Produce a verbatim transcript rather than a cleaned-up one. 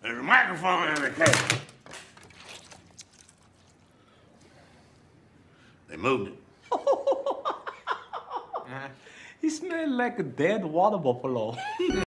There's a microphone in the case. They moved it. He smelled like a dead water buffalo.